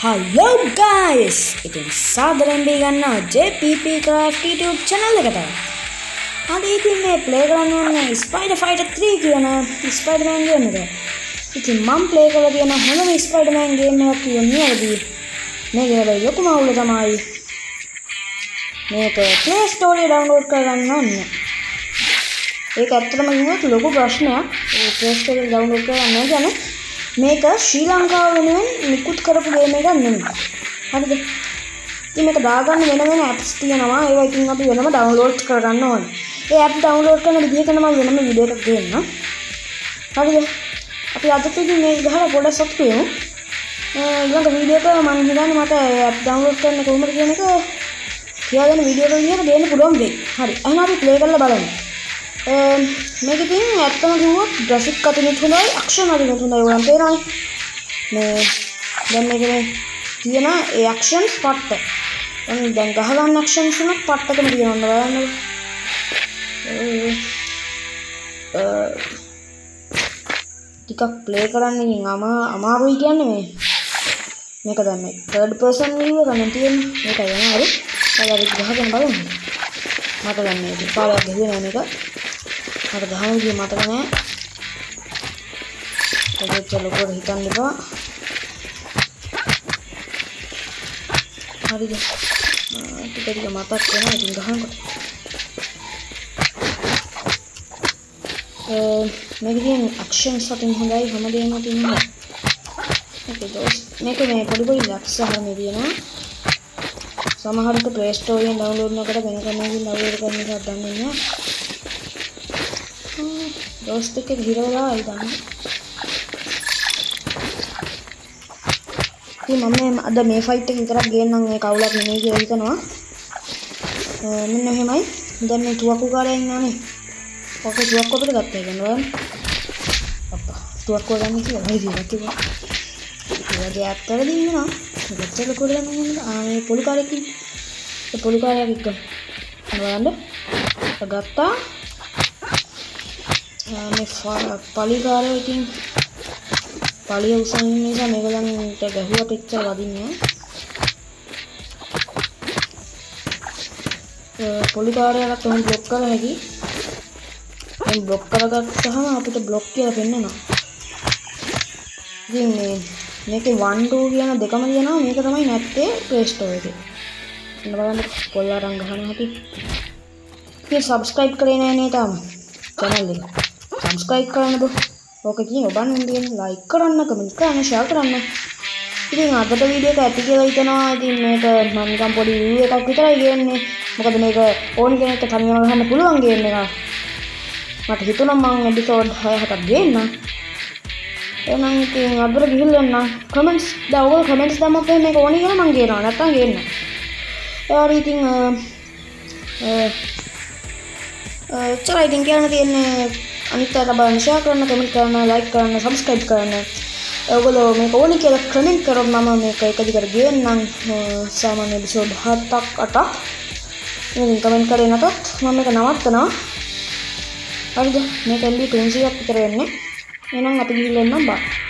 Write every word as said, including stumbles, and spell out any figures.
Hello guys, ඉතින් සාදරයෙන් පිළිගන්නවා J P P Craft YouTube channel එකට. අද ඉතින් මේ play කරන්න යන්නේ Spider Fighter three කියන Spider-Man game එක. ඉතින් මම play කරලා තියෙන හොඳම Spider-Man game එකක් කියන්නේ නේද? මේක හැබැයි ලොකුම අවුල තමයි මේක Play Store එකේ download කරගන්න ඕනේ. ඒක ඇත්තටම කිව්වොත් ලොකු ප්‍රශ්නයක්. ඒ Play Store එකේ download කරගන්න කියන්නේ මේක ශ්‍රී ලංකාව වෙනුවෙන් නිකුත් කරපු ගේම් එකක් නෙමෙයි. හරිද? ඉතින් මේක දාගන්න වෙන වෙන apps තියෙනවා. ඒවා ඉතින් අපි වෙනම download කරගන්න ඕනේ. ඒ app download කරන විදිහ ගැන මම වෙනම වීඩියෝ එකක් දෙන්නම්. හරිද? අපි අදත් ඉතින් මේක ගහලා පොඩ්ඩක් සතුටු වෙමු. ඊළඟ වීඩියෝ එක මම හිතන්නේ මට app download කරන්න කොහොමද කියන එක කියාගෙන වීඩියෝ එක විදිහට දෙන්න පුළුවන් වෙයි. හරි. එහෙනම් අපි play කරලා බලමු. මේක ඉතින් ඇත්තම කිව්වොත් ග්‍රැෆික් අතිනුත් හොඳයි ඇක්ෂන් අතිනුත් හොඳයි ඔයගොල්ලන් තේරෙනවනේ මේ දැන් මේකේ තියෙන ඒ ඇක්ෂන්ස් පට්ට දැන් දැන් ගහ ගන්න ඇක්ෂන්ස් උනත් පට්ටකම තියෙනවා බලන්න ටිකක් ප්ලේ කරන්න ඉතින් අමා අමාරුයි කියන්නේ මේ මේක දැන් මේ third person view එක ගන්න තියෙන්නේ මේකයි අමාරු බලලා ගහගෙන බලමු මට දැන් මේක පාරක් ගහගෙන මේක මට ගහන විදිය මතක නෑ. ඒක චලෝකෝ හිතන්න එපා. හරිද? ටික ටික මතක් වෙනවා ඉතින් ගහනකොට. ඒ මේක තියෙන ඇක්ෂන් සටින් හොඳයි හැමදේම තියෙනවා. ඕකේ දොස් මේක මේ පොඩි පොඩි ලක්ෂ හරමේ තියෙනවා. සමහරවිට Play Store එකෙන් download කරනකොට වෙන කෙනෙක්ගෙන් download කරන එකක් දන්නේ නෑ. दोस्त के हीरोला आइदा ඉතින් මම අද මේ ෆයිට් එක විතරක් ගේන්නම් ඒක අවුලක් නෙමෙයි කියලා හිතනවා. මෙන්න එහෙමයි. දැන් මේ තුවක්කු කාරයා ඉන්නවනේ. ඔක තුවක්කු අපිට ගත්තා කියනවා. අප්පා තුවක්කු ගන්න කියලා හරි කියලා. ඒක ඇත්තටම ඉන්නවා. මෙච්චර කොල්ල නේද? ආ මේ පොලු කාරයෙක් ඉන්නේ. ඒ පොලු කාරයා එක්ක බලන්න. ගත්තා. මේ පලිකාරය ඉතින් පලිය උසන් ඉන්න නිසා මේගොල්ලන්ට ගැහුවට එච්චර වදින්නේ නැහැ. පොලිකාරයාට උන් බ්ලොක් කරලා හැකි. දැන් බ්ලොක් කරගත්තාම අපිට බ්ලොක් කියලා පෙන්නනවා. ඉතින් මේ මේකේ one two කියන දෙකම තියෙනවා. මේක තමයි නැත්තේ Play Store එකේ. ඉන්න බලන්න කොල්ලාරන් ගහන හැටි. ඉතින් subscribe කරේ නැහැ නේ තාම channel එක. subscribe කරන්න බෝ. ඕක කියන්නේ ඔබන් ඉන්නේ like කරන්න, comment කරන්න, share කරන්න. ඉතින් අදට වීඩියෝ එක ඇති කියලා හිතනවා. ඉතින් මේක මම නිකන් පොඩි review එකක් විතරයි ගේන්නේ. මොකද මේක ඕන කෙනෙක්ට තනියම ගහන්න පුළුවන් ගේම් එකක්. මට හිතුණා මම episode හය හතක් ගේන්න. එහෙනම් ඉතින් අදට ගිහිල්ලා එන්න. comments දාලා ඔයගොල්ලෝ comments දාමත් මේක ඕනේ කියලා මම ගේනවා. නැත්තම් ගේන්න. ඒ වගේ ඉතින් එච්චරයි ඉතින් කියන්න තියෙන්නේ. අනිත් අයට බලන්න share කරන්න, comment කරන්න, like කරන්න, subscribe කරන්න. ඔයගොල්ලෝ මේක ඕනි කියලා comment කරොත් මම මේක එක දිගට ගේන්නම් සාමාන්‍ය episode හතක් අටක්. ඉතින් comment කරේ නැතත් මම මේක නවත්තනවා. හරිද? මේක M B තුන්සීයක් විතර වෙන්නේ. එහෙනම් අපි ගිහින් එන්නම් බා.